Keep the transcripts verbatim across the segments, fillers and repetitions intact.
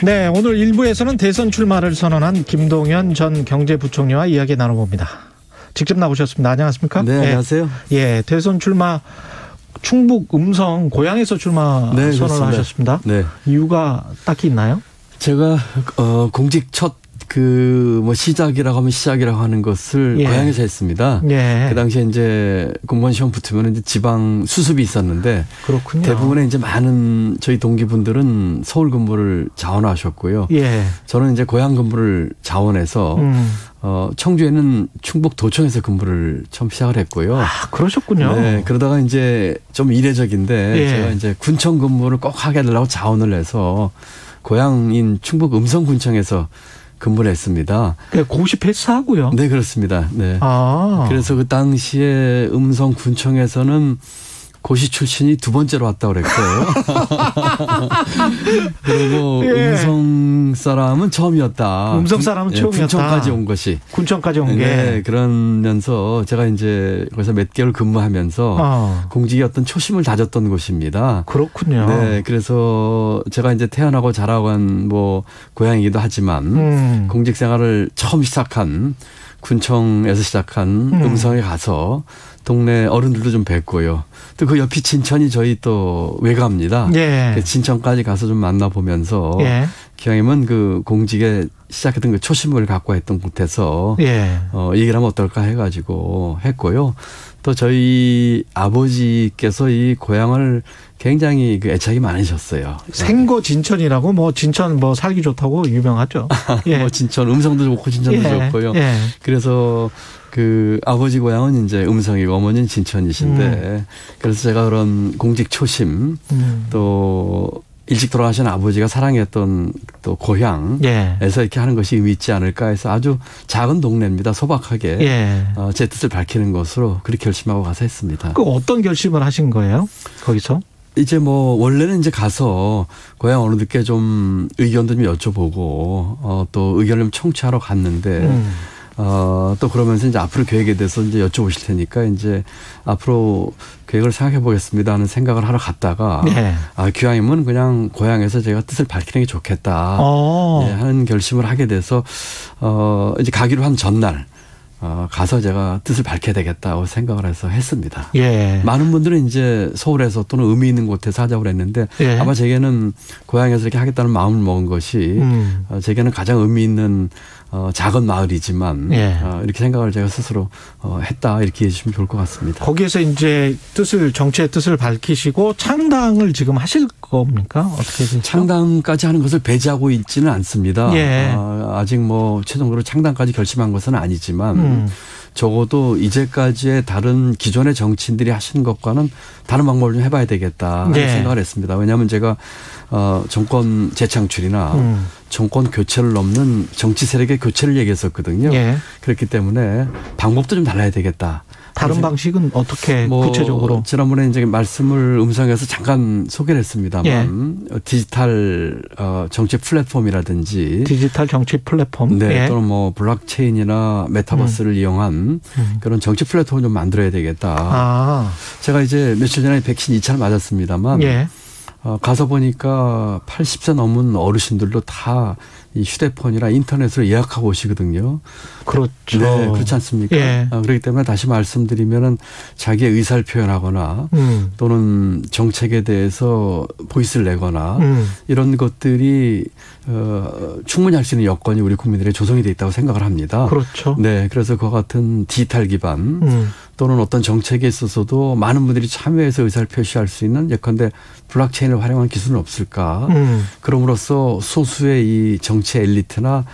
네, 오늘 일 부에서는 대선 출마를 선언한 김동연 전 경제부총리와 이야기 나눠봅니다. 직접 나오셨습니다. 안녕하십니까? 네, 안녕하세요. 예, 예, 대선 출마 충북 음성 고향에서 출마 네, 선언을 하셨습니다. 네. 이유가 딱히 있나요? 제가 어, 공직 첫 그 뭐 시작이라고 하면 시작이라고 하는 것을 예. 고향에서 했습니다. 예. 그 당시에 이제 공무원 시험 붙으면 이제 지방 수습이 있었는데 그렇군요. 대부분의 이제 많은 저희 동기분들은 서울 근무를 자원하셨고요. 예. 저는 이제 고향 근무를 자원해서 음. 어, 청주에는 충북 도청에서 근무를 처음 시작을 했고요. 아, 그러셨군요. 네, 그러다가 이제 좀 이례적인데 예. 제가 이제 군청 근무를 꼭 하게 되려고 자원을 해서 고향인 충북 음성군청에서 근무를 했습니다. 고시 패스하고요. 네, 그렇습니다. 네. 아. 그래서 그 당시에 음성군청에서는 고시 출신이 두 번째로 왔다고 그랬어요. 그리고 예. 음성 사람은 처음이었다. 음성 사람은 군, 처음이었다. 군청까지 온 것이. 군청까지 온 게. 네, 그러면서 제가 이제 거기서 몇 개월 근무하면서 어. 공직의 어떤 초심을 다졌던 곳입니다. 그렇군요. 네, 그래서 제가 이제 태어나고 자라고 한 뭐 고향이기도 하지만 음. 공직 생활을 처음 시작한 군청에서 시작한 음. 음성에 가서 동네 어른들도 좀 뵙고요. 또 그 옆이 진천이 저희 또 외가입니다. 예. 진천까지 가서 좀 만나보면서 예. 기왕이면 그 공직에 시작했던 그 초심을 갖고 했던 곳에서 예. 어, 얘기를 하면 어떨까 해가지고 했고요. 또 저희 아버지께서 이 고향을 굉장히 그 애착이 많으셨어요. 생고 진천이라고 뭐 진천 뭐 살기 좋다고 유명하죠. 예. 뭐 진천 음성도 좋고 진천도 예. 좋고요. 예. 그래서 그 아버지 고향은 이제 음성이고 어머니는 진천이신데 음. 그래서 제가 그런 공직 초심 음. 또 일찍 돌아가신 아버지가 사랑했던 또 고향에서 예. 이렇게 하는 것이 의미 있지 않을까 해서 아주 작은 동네입니다. 소박하게 예. 어, 제 뜻을 밝히는 것으로 그렇게 결심하고 가서 했습니다. 그 어떤 결심을 하신 거예요? 거기서? 이제 뭐 원래는 이제 가서 고향 어른들께 좀 의견도 좀 여쭤보고 어, 또 의견을 좀 청취하러 갔는데 음. 어, 또 그러면서 이제 앞으로 계획에 대해서 이제 여쭤보실 테니까 이제 앞으로 계획을 생각해 보겠습니다 하는 생각을 하러 갔다가 네. 아, 기왕이면 그냥 고향에서 제가 뜻을 밝히는 게 좋겠다 어. 네, 하는 결심을 하게 돼서 어, 이제 가기로 한 전날 어, 가서 제가 뜻을 밝혀야 되겠다고 생각을 해서 했습니다. 예. 많은 분들은 이제 서울에서 또는 의미 있는 곳에서 하자고 그랬는데 예. 아마 제게는 고향에서 이렇게 하겠다는 마음을 먹은 것이 음. 어, 제게는 가장 의미 있는 어, 작은 마을이지만 예. 어, 이렇게 생각을 제가 스스로 어, 했다 이렇게 해주시면 좋을 것 같습니다. 거기에서 이제 뜻을 정치의 뜻을 밝히시고 창당을 지금 하실 겁니까? 어떻게 되죠? 창당까지 하는 것을 배제하고 있지는 않습니다. 예. 어, 아직 뭐 최종적으로 창당까지 결심한 것은 아니지만 음. 적어도 이제까지의 다른 기존의 정치인들이 하시는 것과는 다른 방법을 좀 해봐야 되겠다 하는 예. 생각을 했습니다. 왜냐하면 제가 어, 정권 재창출이나 음. 정권 교체를 넘는 정치 세력의 교체를 얘기했었거든요. 예. 그렇기 때문에 방법도 좀 달라야 되겠다. 다른 방식은 어떻게 뭐 구체적으로? 지난번에 이제 말씀을 음성에서 잠깐 소개를 했습니다만 예. 디지털 어, 정치 플랫폼이라든지 디지털 정치 플랫폼. 네, 예. 또는 뭐 블록체인이나 메타버스를 음. 이용한 음. 그런 정치 플랫폼을 좀 만들어야 되겠다. 아. 제가 이제 며칠 전에 백신 이 차를 맞았습니다만 예. 어, 가서 보니까 팔십 세 넘은 어르신들도 다 이 휴대폰이나 인터넷으로 예약하고 오시거든요. 그렇죠. 네, 그렇지 않습니까? 예. 어, 그렇기 때문에 다시 말씀드리면은 자기의 의사를 표현하거나 음. 또는 정책에 대해서 보이스를 내거나 음. 이런 것들이 어, 충분히 할 수 있는 여건이 우리 국민들의 조성이 돼 있다고 생각을 합니다. 그렇죠. 네, 그래서 그와 같은 디지털 기반 음. 또는 어떤 정책에 있어서도 많은 분들이 참여해서 의사를 표시할 수 있는 예컨대 블록체인을 활용한 기술은 없을까? 음. 그럼으로써 소수의 이 정치 엘리트나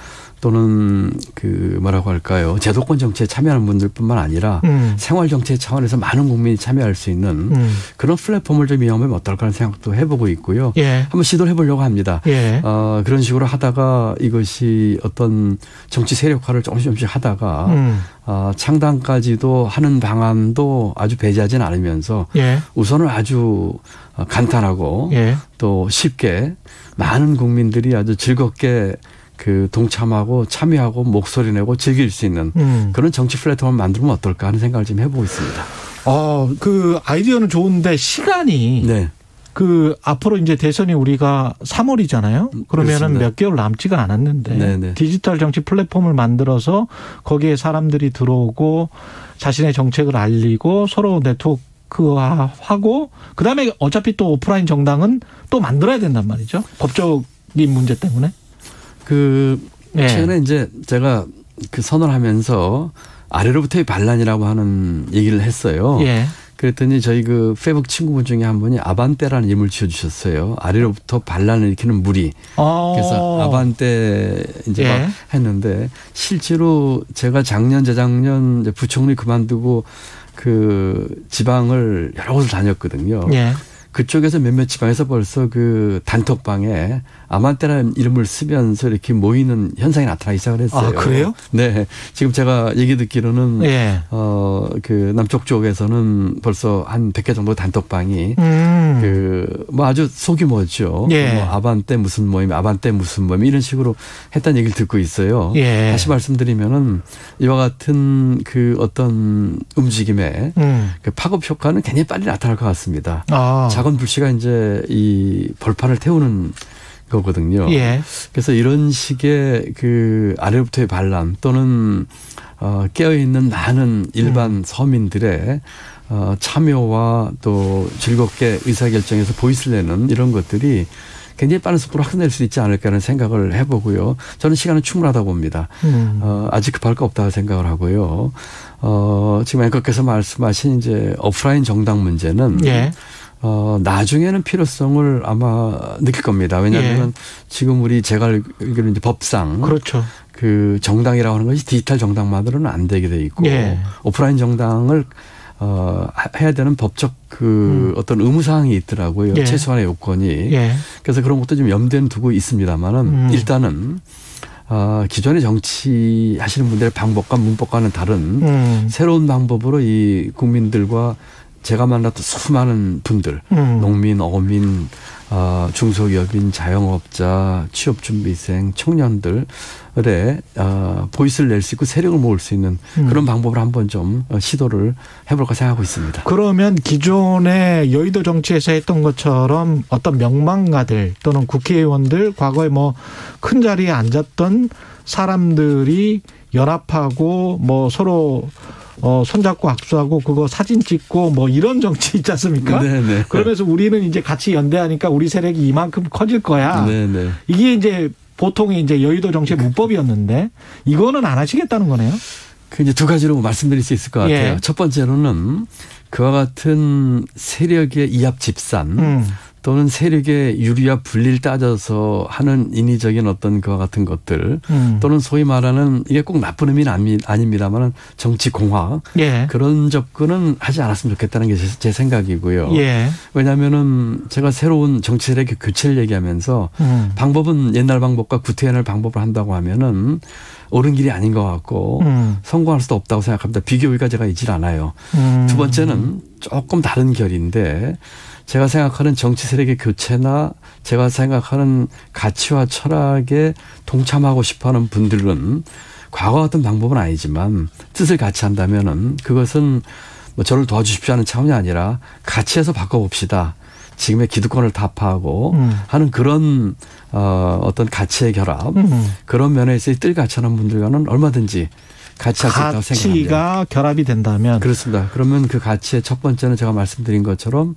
또는 그 뭐라고 할까요? 제도권 정치에 참여하는 분들뿐만 아니라 음. 생활 정치 차원에서 많은 국민이 참여할 수 있는 음. 그런 플랫폼을 좀 이용하면 어떨까 하는 생각도 해보고 있고요. 예. 한번 시도를 해보려고 합니다. 예. 어, 그런 식으로 하다가 이것이 어떤 정치 세력화를 조금씩 조금씩 하다가 음. 어, 창당까지도 하는 방안도 아주 배제하지는 않으면서 예. 우선은 아주 간단하고 예. 또 쉽게 많은 국민들이 아주 즐겁게 그 동참하고 참여하고 목소리 내고 즐길 수 있는 음. 그런 정치 플랫폼을 만들면 어떨까 하는 생각을 지금 해보고 있습니다. 어, 그 아이디어는 좋은데 시간이 네. 그 앞으로 이제 대선이 우리가 삼월이잖아요. 그러면은 그렇습니다. 몇 개월 남지가 않았는데 네네. 디지털 정치 플랫폼을 만들어서 거기에 사람들이 들어오고 자신의 정책을 알리고 서로 네트워크화하고 그다음에 어차피 또 오프라인 정당은 또 만들어야 된단 말이죠. 법적인 문제 때문에. 그 예. 최근에 이제 제가 그 선언하면서 아래로부터의 반란이라고 하는 얘기를 했어요. 예. 그랬더니 저희 그 페이북 친구분 중에 한 분이 아반떼라는 이름을 지어주셨어요. 아래로부터 반란을 일으키는 무리. 어. 그래서 아반떼 이제 예. 막 했는데 실제로 제가 작년 재작년 이제 부총리 그만두고 그 지방을 여러 곳을 다녔거든요. 예. 그쪽에서 몇몇 지방에서 벌써 그 단톡방에 아반떼라는 이름을 쓰면서 이렇게 모이는 현상이 나타나기 시작을 했어요. 아, 그래요? 네. 지금 제가 얘기 듣기로는 예. 어, 그 남쪽 쪽에서는 벌써 한 백 개 정도 단톡방이 음. 그 뭐 아주 소규모죠. 예. 뭐 아반떼 무슨 모임, 아반떼 무슨 모임 이런 식으로 했다는 얘기를 듣고 있어요. 예. 다시 말씀드리면은 이와 같은 그 어떤 움직임에 음. 그 파급 효과는 굉장히 빨리 나타날 것 같습니다. 아. 작은 불씨가 이제 이 벌판을 태우는 거거든요. 예. 그래서 이런 식의 그 아래부터의 반란 또는 어, 깨어있는 많은 일반 음. 서민들의 어, 참여와 또 즐겁게 의사결정에서 보이스를 내는 이런 것들이 굉장히 빠른 속도로 확산될 수 있지 않을까라는 생각을 해보고요. 저는 시간은 충분하다고 봅니다. 음. 어, 아직 급할 거 없다고 생각을 하고요. 어, 지금 앵커께서 말씀하신 이제 오프라인 정당 문제는 예. 어, 나중에는 필요성을 아마 느낄 겁니다. 왜냐하면 예. 지금 우리 제가 알기로 이제 법상 그렇죠. 그 정당이라고 하는 것이 디지털 정당만으로는 안 되게 돼 있고 예. 오프라인 정당을 어, 해야 되는 법적 그 음. 어떤 의무사항이 있더라고요. 예. 최소한의 요건이. 예. 그래서 그런 것도 좀 염두에는 두고 있습니다만은 음. 일단은 어, 기존의 정치 하시는 분들의 방법과 문법과는 다른 음. 새로운 방법으로 이 국민들과 제가 만났던 수많은 분들, 음. 농민, 어민, 어, 중소기업인, 자영업자, 취업준비생, 청년들의 어, 보이스를 낼 수 있고 세력을 모을 수 있는 음. 그런 방법을 한번 좀 시도를 해볼까 생각하고 있습니다. 그러면 기존의 여의도 정치에서 했던 것처럼 어떤 명망가들 또는 국회의원들 과거에 뭐 큰 자리에 앉았던 사람들이 연합하고 뭐 서로 어, 손잡고 악수하고 그거 사진 찍고 뭐 이런 정치 있지 않습니까? 네네. 그러면서 우리는 이제 같이 연대하니까 우리 세력이 이만큼 커질 거야. 네네. 이게 이제 보통의 이제 여의도 정치의 문법이었는데 이거는 안 하시겠다는 거네요. 그 이제 두 가지로 말씀드릴 수 있을 것 같아요. 예. 첫 번째로는 그와 같은 세력의 이합 집산 음. 또는 세력의 유리와 분리를 따져서 하는 인위적인 어떤 그와 같은 것들 음. 또는 소위 말하는 이게 꼭 나쁜 의미는 아닙니다만 정치 공학 예. 그런 접근은 하지 않았으면 좋겠다는 게 제 생각이고요. 예. 왜냐하면은 제가 새로운 정치 세력의 교체를 얘기하면서 음. 방법은 옛날 방법과 구태연할 방법을 한다고 하면은 옳은 길이 아닌 것 같고 음. 성공할 수도 없다고 생각합니다. 비교 의가 제가 있질 않아요. 음. 두 번째는 조금 다른 결인데 제가 생각하는 정치 세력의 교체나 제가 생각하는 가치와 철학에 동참하고 싶어하는 분들은 과거 같은 방법은 아니지만 뜻을 같이 한다면은 그것은 뭐 저를 도와주십시오 하는 차원이 아니라 같이해서 바꿔봅시다. 지금의 기득권을 타파하고 음. 하는 그런 어, 어떤 가치의 결합 음. 그런 면에서 뜻을 같이 하는 분들과는 얼마든지 같이 할 수 있다고 생각합니다. 가치가 결합이 된다면 그렇습니다. 그러면 그 가치의 첫 번째는 제가 말씀드린 것처럼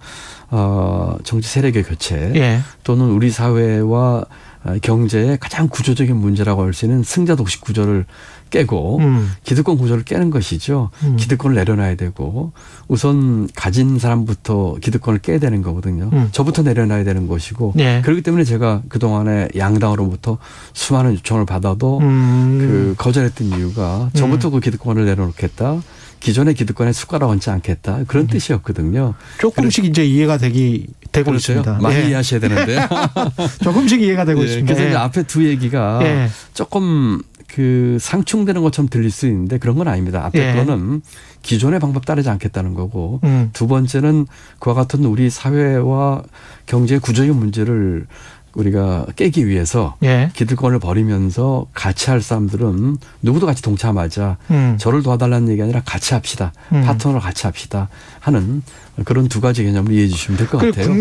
어, 정치 세력의 교체 예. 또는 우리 사회와 경제의 가장 구조적인 문제라고 할 수 있는 승자 독식 구조를 깨고 음. 기득권 구조를 깨는 것이죠. 음. 기득권을 내려놔야 되고 우선 가진 사람부터 기득권을 깨야 되는 거거든요. 음. 저부터 내려놔야 되는 것이고 예. 그렇기 때문에 제가 그동안에 양당으로부터 수많은 요청을 받아도 음. 그 거절했던 이유가 저부터 그 기득권을 내려놓겠다. 기존의 기득권에 숟가락 얹지 않겠다. 그런 뜻이었거든요. 조금씩 이제 이해가 되기 되고 그렇죠? 있습니다. 많이 예. 이해하셔야 되는데. 조금씩 이해가 되고 예, 있습니다. 그래서 예. 이제 앞에 두 얘기가 예. 조금 그 상충되는 것처럼 들릴 수 있는데 그런 건 아닙니다. 앞에 예. 거는 기존의 방법 따르지 않겠다는 거고 음. 두 번째는 그와 같은 우리 사회와 경제 구조의 문제를 우리가 깨기 위해서 예. 기득권을 버리면서 같이 할 사람들은 누구도 같이 동참하자. 음. 저를 도와달라는 얘기 아니라 같이 합시다. 음. 파트너로 같이 합시다 하는 그런 두 가지 개념을 이해해 주시면 될 것 그 같아요.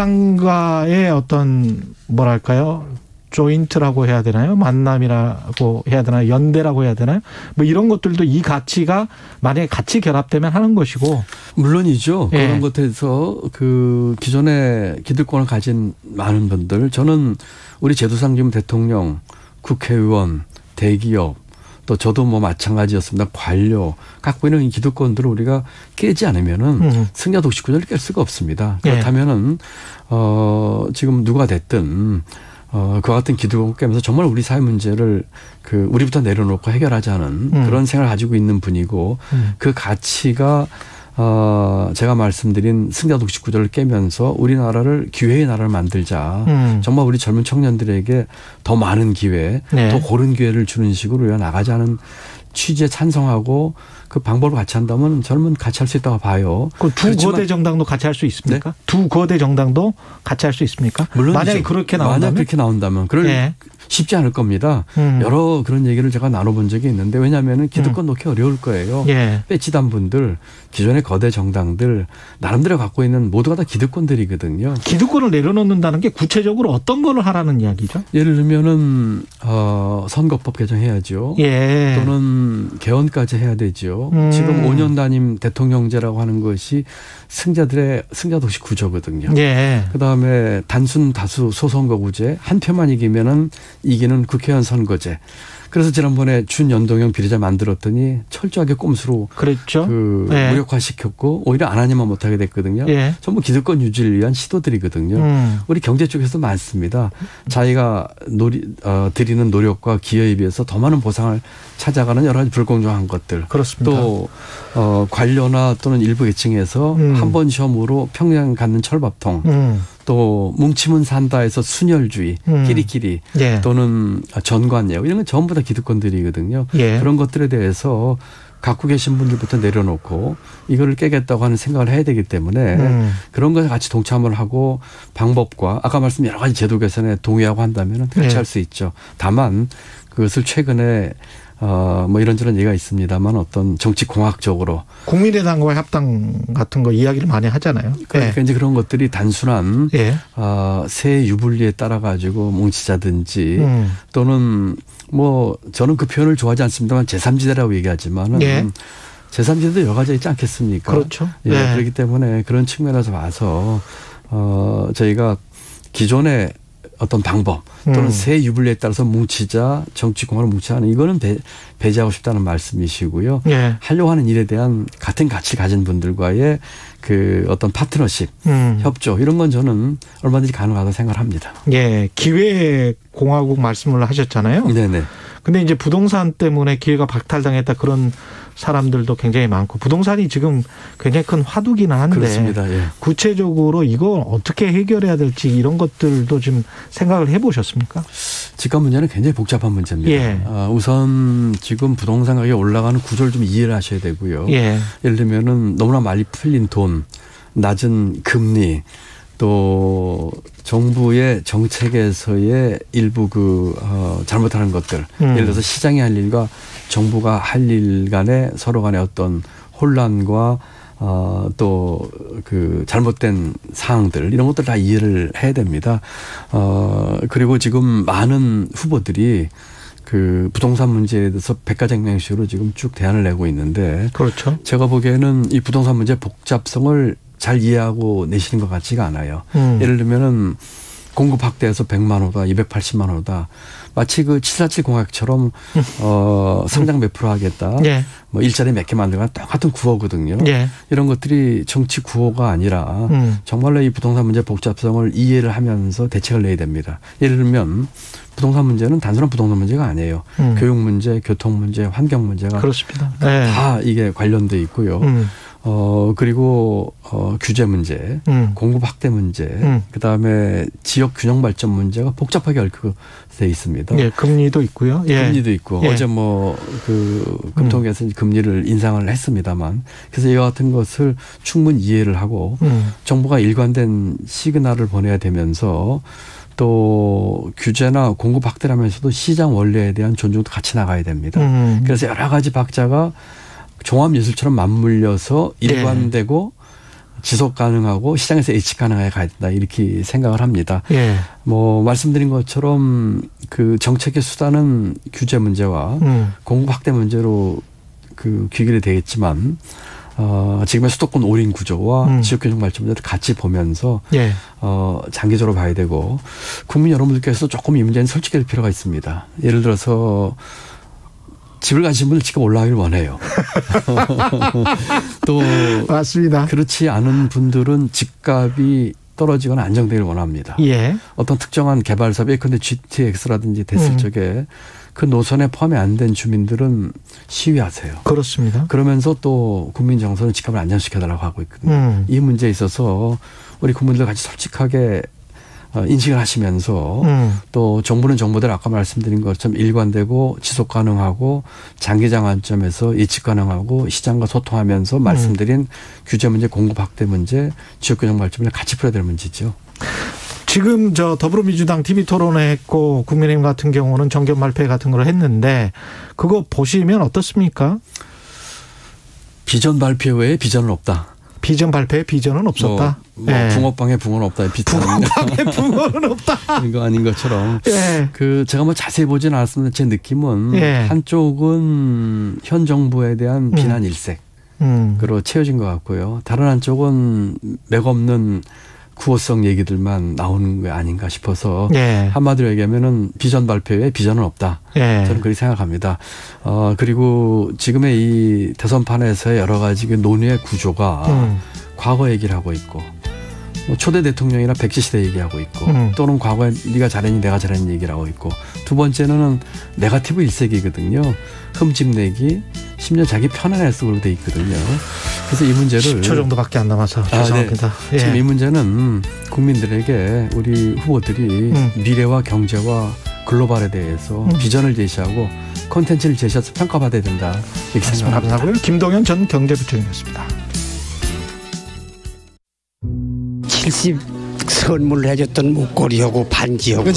국민의당과의 어떤 뭐랄까요? 조인트라고 해야 되나요? 만남이라고 해야 되나요? 연대라고 해야 되나요? 뭐 이런 것들도 이 가치가 만약에 같이 결합되면 하는 것이고. 물론이죠. 예. 그런 것에서 그 기존에 기득권을 가진 많은 분들, 저는 우리 제도상 지금 대통령, 국회의원, 대기업, 또 저도 뭐 마찬가지였습니다. 관료 갖고 있는 이 기득권들을 우리가 깨지 않으면은 음. 승자 독식 구조를 깰 수가 없습니다. 예. 그렇다면은 어 지금 누가 됐든 어 그와 같은 기득권 깨면서 정말 우리 사회 문제를 그 우리부터 내려놓고 해결하자는 음. 그런 생각을 가지고 있는 분이고 음. 그 가치가 어 제가 말씀드린 승자 독식 구조를 깨면서 우리나라를 기회의 나라를 만들자. 음. 정말 우리 젊은 청년들에게 더 많은 기회, 네. 더 고른 기회를 주는 식으로 우리가 나가자는 취지에 찬성하고 그 방법을 같이 한다면 저는 같이 할 수 있다고 봐요. 그 두 거대 정당도 같이 할 수 있습니까? 네? 두 거대 정당도 같이 할 수 있습니까? 물론 만약에 그렇게 나온다면 만약 그렇게 나온다면 그럴 네. 쉽지 않을 겁니다. 음. 여러 그런 얘기를 제가 나눠본 적이 있는데 왜냐하면 기득권 음. 놓기 어려울 거예요. 예. 빼치단 분들, 기존의 거대 정당들 나름대로 갖고 있는 모두가 다 기득권들이거든요. 기득권을 내려놓는다는 게 구체적으로 어떤 거를 하라는 이야기죠? 예를 들면은 어, 선거법 개정해야죠. 예. 또는 개헌까지 해야 되죠. 음. 지금 오 년 단임 대통령제라고 하는 것이 승자들의 승자 독식 구조거든요. 예. 그다음에 단순 다수 소선거구제 한 표만 이기면은 이기는 국회의원 선거제. 그래서 지난번에 준연동형 비례자 만들었더니 철저하게 꼼수로 그랬죠. 그 예. 무력화시켰고 오히려 안 하니만 못하게 됐거든요. 예. 전부 기득권 유지를 위한 시도들이거든요. 음. 우리 경제 쪽에서도 많습니다. 자기가 노리, 어, 드리는 노력과 기여에 비해서 더 많은 보상을 찾아가는 여러 가지 불공정한 것들. 그렇습니다. 또 어, 관료나 또는 일부 계층에서 음. 한 번 시험으로 평양 갖는 철밥통. 음. 또 뭉치면 산다에서 순혈주의, 음. 끼리끼리 예. 또는 전관예우 이런 건 전부 다 기득권들이거든요. 예. 그런 것들에 대해서 갖고 계신 분들부터 내려놓고 이거를 깨겠다고 하는 생각을 해야 되기 때문에 음. 그런 것에 같이 동참을 하고 방법과 아까 말씀 여러 가지 제도 개선에 동의하고 한다면 같이 예. 할 수 있죠. 다만 그것을 최근에 어, 뭐 이런저런 얘기가 있습니다만 어떤 정치 공학적으로 국민의당과의 합당 같은 거 이야기를 많이 하잖아요. 그러니까 예. 이제 그런 것들이 단순한 예. 어, 세 유불리에 따라 가지고 뭉치자든지 음. 또는 뭐 저는 그 표현을 좋아하지 않습니다만 제삼지대라고 얘기하지만은 예. 제삼지대도 여러 가지 있지 않겠습니까? 그렇죠. 예. 예. 그렇기 때문에 그런 측면에서 봐서 어, 저희가 기존의 어떤 방법 또는 음. 새 유불리에 따라서 뭉치자 정치공학을 뭉치자는 이거는 배, 배제하고 싶다는 말씀이시고요. 예. 하려고 하는 일에 대한 같은 가치를 가진 분들과의 그 어떤 파트너십, 음. 협조 이런 건 저는 얼마든지 가능하다고 생각을 합니다. 예. 기회공화국 말씀을 하셨잖아요. 네네. 근데 이제 부동산 때문에 기회가 박탈당했다 그런 사람들도 굉장히 많고 부동산이 지금 굉장히 큰 화두기는 한데 그렇습니다. 예. 구체적으로 이걸 어떻게 해결해야 될지 이런 것들도 좀 생각을 해보셨습니까? 집값 문제는 굉장히 복잡한 문제입니다. 예. 어, 우선 지금 부동산 가격이 올라가는 구조를 좀 이해를 하셔야 되고요. 예. 예를 들면은 너무나 많이 풀린 돈, 낮은 금리, 또 정부의 정책에서의 일부 그 어, 잘못하는 것들, 음. 예를 들어서 시장이 할 일과 정부가 할 일 간에 서로 간에 어떤 혼란과 어, 또 그 잘못된 사항들 이런 것들 다 이해를 해야 됩니다. 어, 그리고 지금 많은 후보들이 그 부동산 문제에 대해서 백가쟁명식으로 지금 쭉 대안을 내고 있는데 그렇죠. 제가 보기에는 이 부동산 문제 복잡성을 잘 이해하고 내시는 것 같지가 않아요. 음. 예를 들면은 공급 확대해서 백만 호다, 이백팔십만 호다. 마치 그 칠사칠 공약처럼 어, 상장 몇 프로 하겠다. 예. 뭐 일자리 몇 개 만들거나 똑같은 구호거든요. 예. 이런 것들이 정치 구호가 아니라 음. 정말로 이 부동산 문제 복잡성을 이해를 하면서 대책을 내야 됩니다. 예를 들면 부동산 문제는 단순한 부동산 문제가 아니에요. 음. 교육 문제, 교통 문제, 환경 문제가 그렇습니다. 예. 다 이게 관련돼 있고요. 음. 어, 그리고, 어, 규제 문제, 음. 공급 확대 문제, 음. 그 다음에 지역 균형 발전 문제가 복잡하게 얽혀져 있습니다. 예, 금리도 있고요. 예. 금리도 있고, 예. 어제 뭐, 그, 금통위에서 음. 금리를 인상을 했습니다만, 그래서 이와 같은 것을 충분히 이해를 하고, 음. 정부가 일관된 시그널을 보내야 되면서, 또 규제나 공급 확대를 하면서도 시장 원리에 대한 존중도 같이 나가야 됩니다. 음. 그래서 여러 가지 박자가 종합예술처럼 맞물려서 일관되고 예. 지속 가능하고 시장에서 예측 가능하게 가야 된다 이렇게 생각을 합니다. 예. 뭐 말씀드린 것처럼 그 정책의 수단은 규제 문제와 음. 공급 확대 문제로 그 귀결이 되겠지만 어, 지금의 수도권 올인 구조와 음. 지역균형 발전 문제를 같이 보면서 예. 어, 장기적으로 봐야 되고 국민 여러분들께서 조금 이 문제는 솔직해질 필요가 있습니다. 예를 들어서 집을 가신 분들 직접 올라가길 원해요. 또 맞습니다. 그렇지 않은 분들은 집값이 떨어지거나 안정되길 원합니다. 예. 어떤 특정한 개발 사업, 예컨대 지티엑스라든지 됐을 음. 적에 그 노선에 포함이 안 된 주민들은 시위하세요. 그렇습니다. 그러면서 또 국민 정서는 집값을 안정시켜달라고 하고 있거든요. 음. 이 문제에 있어서 우리 국민들 같이 솔직하게 인식을 하시면서 음. 또 정부는 정부대로 아까 말씀드린 것처럼 일관되고 지속 가능하고 장기적 관점에서 예측 가능하고 시장과 소통하면서 음. 말씀드린 규제 문제, 공급 확대 문제, 지역균형 발전을 같이 풀어야 될 문제죠. 지금 저 더불어민주당 티비 토론회 했고 국민의힘 같은 경우는 정견 발표 같은 걸 했는데 그거 보시면 어떻습니까? 비전 발표 외에 비전은 없다. 비전 발표에 비전은 없었다. 뭐, 뭐 예. 붕어빵에 붕어는 없다. 붕어빵에 붕어는 없다. 이거 아닌 것처럼. 예. 그 제가 뭐 자세히 보지는 않았습니다. 제 느낌은 예. 한쪽은 현 정부에 대한 음. 비난 일색으로 음. 채워진 것 같고요. 다른 한쪽은 맥없는 구호성 얘기들만 나오는 게 아닌가 싶어서 예. 한마디로 얘기하면은 비전 발표에 비전은 없다. 예. 저는 그렇게 생각합니다. 어, 그리고 지금의 이 대선판에서의 여러 가지 그 논의의 구조가 음. 과거 얘기를 하고 있고 뭐 초대 대통령이나 백제 시대 얘기하고 있고 음. 또는 과거에 네가 잘했니 내가 잘했니 얘기를 하고 있고 두 번째는 네거티브 일색이거든요. 흠집내기 심지어 자기 편안할 쓰고 돼 있거든요. 그래서 이 문제를 십 초 정도밖에 안 남아서 죄송합니다. 아, 네. 예. 지금 이 문제는 국민들에게 우리 후보들이 음. 미래와 경제와 글로벌에 대해서 음. 비전을 제시하고 콘텐츠를 제시해서 평가받아야 된다. 이렇게 생각합니다. 감사하고요. 김동연 전 경제부총리였습니다. 칠십 선물을 해줬던 목걸이하고 반지하고